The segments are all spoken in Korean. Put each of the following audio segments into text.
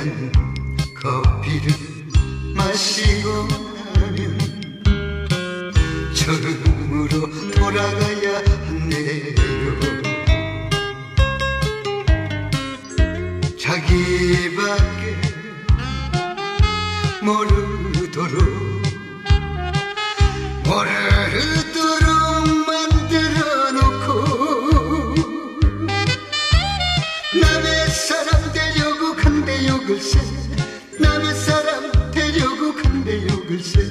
잔 커피를 마시고 나면 처음으로 돌아가야 한대요. 자기밖에 모르도록 만들어놓고 남의 사람 되려고 간대요 글쎄. 남의 사람 되려고 간대요 글쎄.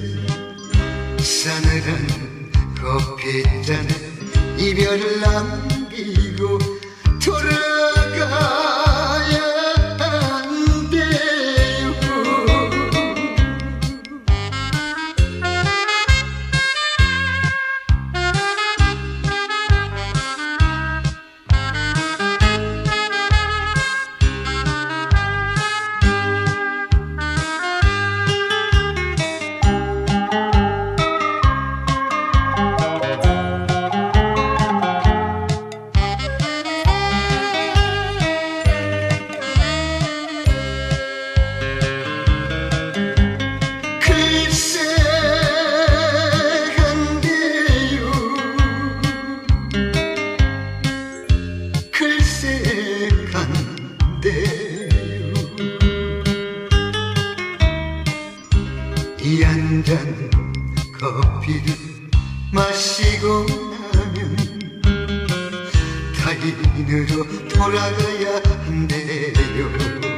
싸늘한 커피잔에 이별을 남기고 돌아가야 이 한 잔 커피를 마시고 나면 타인으로 돌아가야 한대요.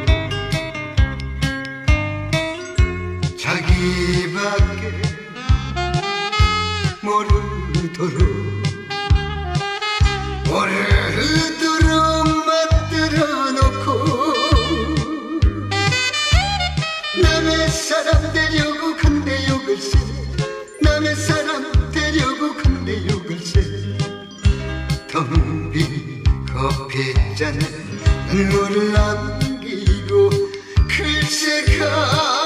자기밖에 모르도록 만들어놓고 남의 사람 되려고 간대요 글쎄. 남의 사람 되려고 간대요 글쎄. 텅 빈 커피잔에 눈물을 남기고 글쎄 가